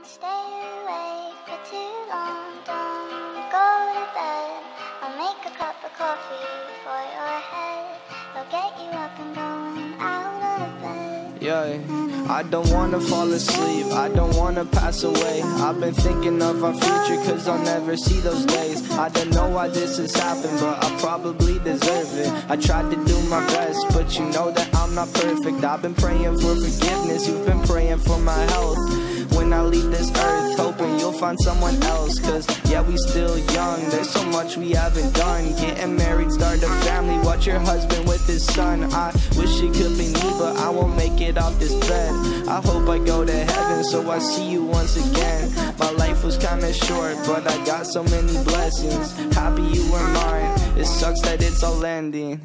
stay awake for too long. Don't go to bed. I'll make a cup of coffee for your head. I'll get you up and going out of bed. Yeah, I don't wanna fall asleep, I don't wanna pass away. I've been thinking of our future cause I'll never see those days. I don't know why this has happened, but I probably deserve it. I tried to do my best, but you know that I'm not perfect. I've been praying for forgiveness, you've been praying for my health. When I leave this earth, hoping you'll find someone else. Cause yeah, we still young, there's so much we haven't done. Getting married, start a family, watch your husband with his son. I wish it could be me, but I won't make it off this bed. I hope I go to heaven, so I see you once again. My life was kinda short, but I got so many blessings. Happy you were mine, it sucks that it's all ending.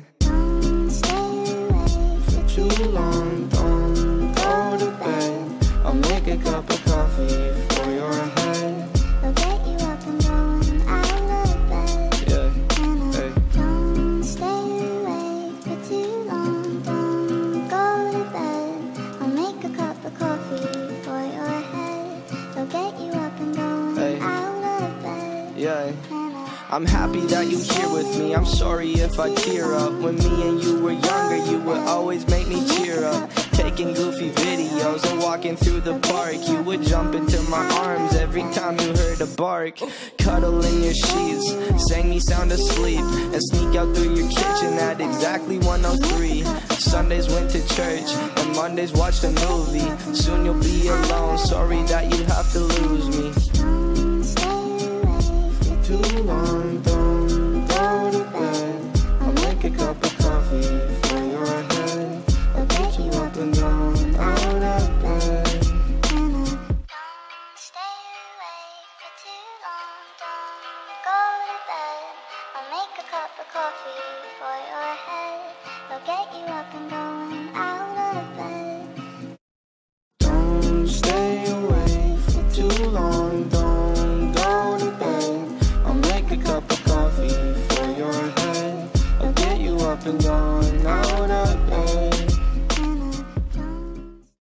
For too long, don't go to bed. I'll make a cup of coffee for your head. I'll get you up and going out of bed. Yeah, hey. Don't stay awake for too long. Don't go to bed. I'll make a cup of coffee for your head. I'll get you up and going out of bed. Yeah. I'm happy that you're here with me. I'm sorry if I tear up. When me and you were younger, you would always make me cheer up. Taking goofy videos and walking through the park. You would jump into my arms every time you heard a bark. Cuddle in your sheets, sang me sound asleep, and sneak out through your kitchen at exactly 1:03. Sundays went to church, and Mondays watched a movie. Soon you'll be alone, sorry that you have to lose me. Too long, don't go to bed. I'll make a cup of coffee for your head. I'll get you up and going out of bed. Don't stay awake for too long. Don't go to bed. I'll make a cup of coffee for your head. I'll get you up and going out of bed. Don't stay awake for too long, don't go to bed. I'll make a cup of coffee for your head. I'll get you up and going